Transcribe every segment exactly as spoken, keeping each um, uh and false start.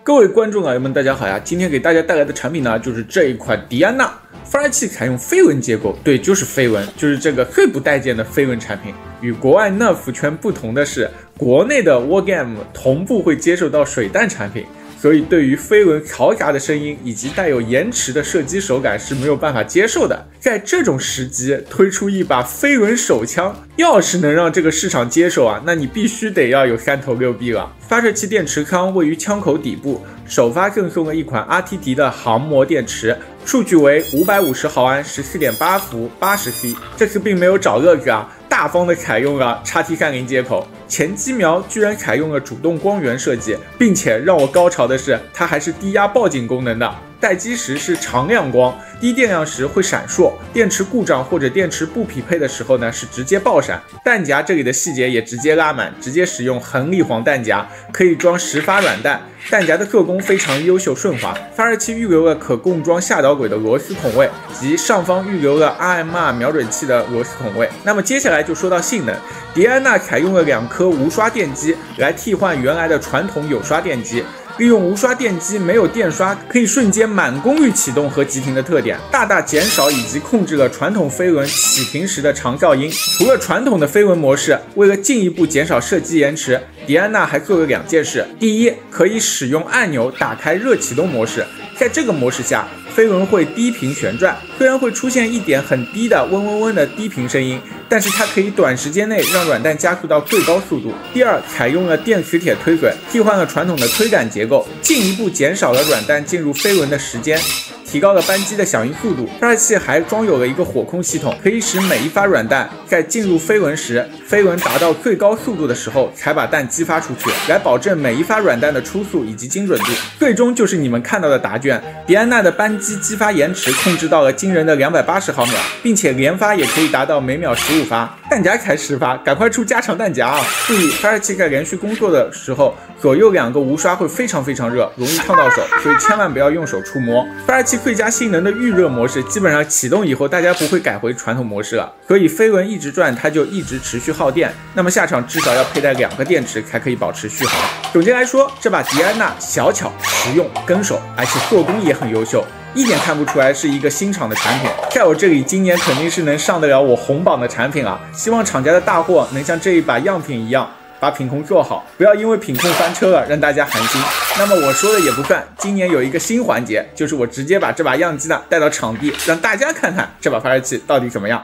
各位观众老爷们，大家好呀！今天给大家带来的产品呢，就是这一款迪安娜发热器，采用飞纹结构，对，就是飞纹，就是这个最不待见的飞纹产品。与国外 Nerf 圈不同的是，国内的 Wargame 同步会接受到水弹产品。 所以，对于飞纹嘈杂的声音以及带有延迟的射击手感是没有办法接受的。在这种时机推出一把飞纹手枪，要是能让这个市场接受啊，那你必须得要有三头六臂了。发射器电池康位于枪口底部，首发赠送了一款 R T D 的航模电池，数据为五百五十毫安， 十四点八伏， 八十 C。这次并没有找乐子啊。 大方的采用了 X T 三十 接口，前机瞄居然采用了主动光源设计，并且让我高潮的是，它还是低压报警功能的。待机时是长亮光，低电量时会闪烁，电池故障或者电池不匹配的时候呢是直接爆闪。弹夹这里的细节也直接拉满，直接使用横立簧弹夹，可以装十发软弹。 弹夹的做工非常优秀顺滑，发射器预留了可供装下导轨的螺丝孔位，及上方预留了 R M R 瞄准器的螺丝孔位。那么接下来就说到性能，迪安娜采用了两颗无刷电机来替换原来的传统有刷电机。 利用无刷电机没有电刷，可以瞬间满功率启动和急停的特点，大大减少以及控制了传统飞轮启停时的长噪音。除了传统的飞轮模式，为了进一步减少射击延迟，迪安娜还做了两件事：第一，可以使用按钮打开热启动模式，在这个模式下，飞轮会低频旋转，虽然会出现一点很低的嗡嗡嗡的低频声音。 但是它可以短时间内让软弹加速到最高速度。第二，采用了电磁铁推嘴，替换了传统的推杆结构，进一步减少了软弹进入飞轮的时间，提高了扳机的响应速度。发射器还装有了一个火控系统，可以使每一发软弹在进入飞轮时，飞轮达到最高速度的时候才把弹激发出去，来保证每一发软弹的出速以及精准度。最终就是你们看到的答卷。迪安娜的扳机激发延迟控制到了惊人的两百八十毫秒，并且连发也可以达到每秒十五发。 弹夹才十发，赶快出加长弹夹啊！注意，发射器在连续工作的时候，左右两个无刷会非常非常热，容易烫到手，所以千万不要用手触摸。发射器最佳性能的预热模式，基本上启动以后，大家不会改回传统模式了，所以飞轮一直转，它就一直持续耗电。那么下场至少要佩戴两个电池才可以保持续航。总结来说，这把迪安娜小巧、实用、跟手，而且做工也很优秀。 一点看不出来是一个新厂的产品，在我这里今年肯定是能上得了我红榜的产品了。希望厂家的大货能像这一把样品一样，把品控做好，不要因为品控翻车了让大家寒心。那么我说的也不算，今年有一个新环节，就是我直接把这把样机呢带到场地，让大家看看这把发射器到底怎么样。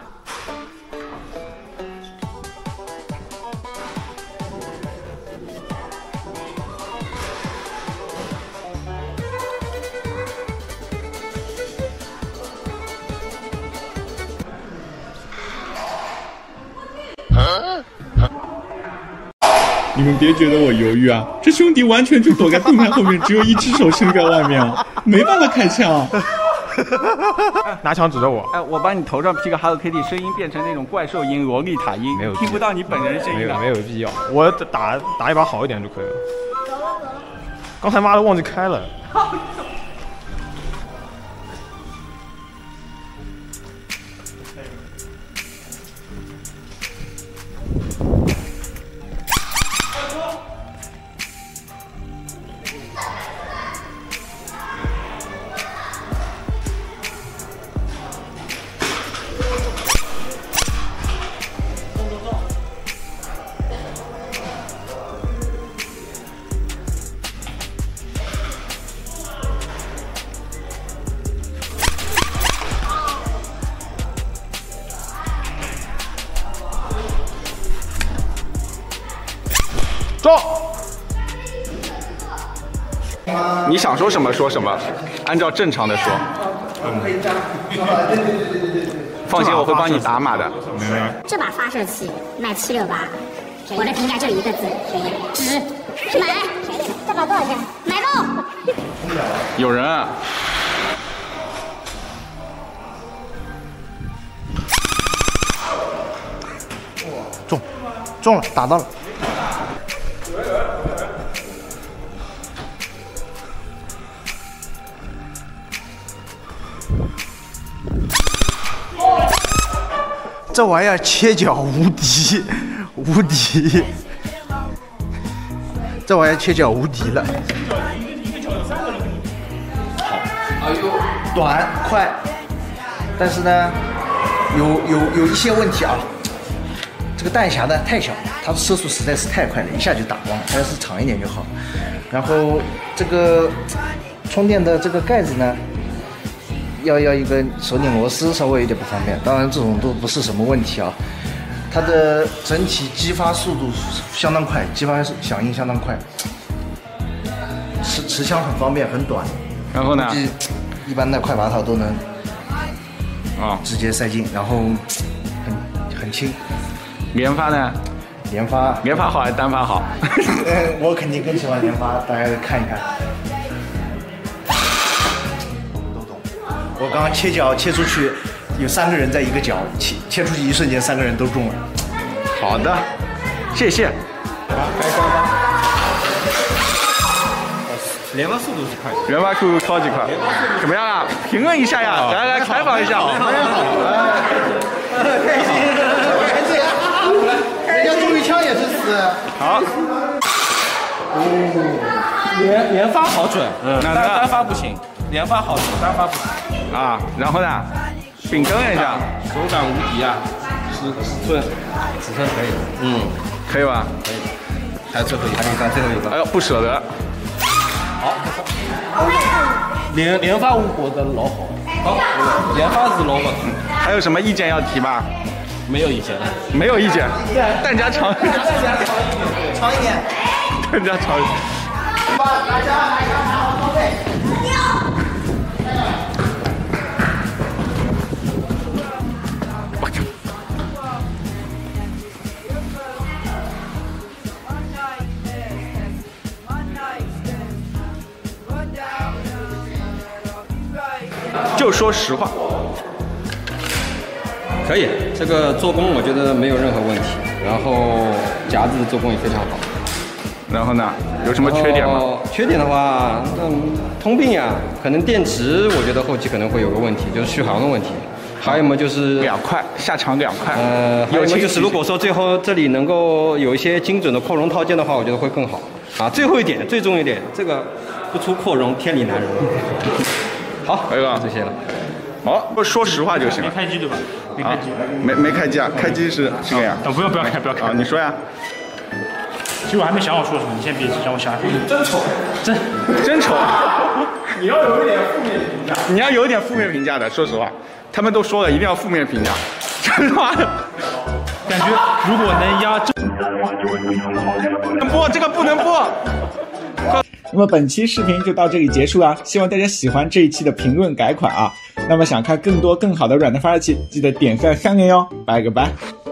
你们别觉得我犹豫啊，这兄弟完全就躲在盾牌后面，只有一只手伸在外面啊，没办法开枪。 拿枪指着我， 哎，我帮你头上 P 个 Hello Kitty， 声音变成那种怪兽音、洛丽塔音， 没有听不到你本人声音了， 没有没有必要。我打打一把好一点就可以了。刚才妈的忘记开了。 中！你想说什么说什么，按照正常的说。放心，我会帮你打码的。 这把发射器卖七六八，我的评价就一个字：值。买。这把多少钱？买够。 有人啊。 中，中了，打到了。这玩意儿切角无敌，无敌！这玩意儿切角无敌了。 短快，但是呢，有有有一些问题啊。这个弹匣呢太小，它的射速实在是太快了，一下就打光了。要是长一点就好。然后这个充电的这个盖子呢，要要一个手拧螺丝，稍微有点不方便。当然这种都不是什么问题啊。它的整体激发速度相当快，激发响应相当快，持持枪很方便，很短。 然后呢？ 一般的快拔套都能啊直接塞进，然后很很轻。 连发呢？ 连发， 连发好还是单发好？ 我肯定更喜欢连发，大家看一看。都懂。我刚刚切角切出去，有三个人在一个角，切切出去一瞬间，三个人都中了。 好的，谢谢。 好，开关吧。连发速度是快的， 连发速度超级快。怎么样啊？评论一下呀！来来采访一下。 开心，开心。人家中一枪也是死。 好。 连连发好准， 嗯， 单单发不行，连发好准，单发不行。 啊，然后呢？并跟一下， 手感无敌啊！尺尺寸，尺寸可以，嗯， 可以吧？ 可以。还有最后一个，还有最后一个。 哎呦，不舍得。 好，连连发无国的老好，好，连发是老好。 还有什么意见要提吗？ 没有意见， 没有意见。弹夹长， 弹夹长一点，长一点， 弹夹长一点。 把大家来看看好装备。 就说实话， 可以，这个做工我觉得没有任何问题，然后夹子做工也非常好。 然后呢，有什么缺点吗？ 缺点的话，嗯，通病呀，可能电池我觉得后期可能会有个问题，就是续航的问题。还有么就是两块下场两块， 呃，还有么就是如果说最后这里能够有一些精准的扩容套件的话，我觉得会更好。啊，最后一点，最重要一点，这个不出扩容，天理难容。好， 可以吧？ 这些了。 好，不说实话就行了。 没开机对吧？没开机。 没没开机啊？开机是这个呀？ 啊，不用不要开不要开。 啊，你说呀。 其实我还没想好说什么，你先别让我想想。 真丑，真真丑。 你要有一点负面评价。 你要有一点负面评价的，说实话，他们都说了一定要负面评价，真的吗？ 感觉如果能压这， 不能播，这个不能播。 那么本期视频就到这里结束啦，希望大家喜欢这一期的评论改款啊。那么想看更多更好的软件发射器，记得点赞三连哟，拜个拜。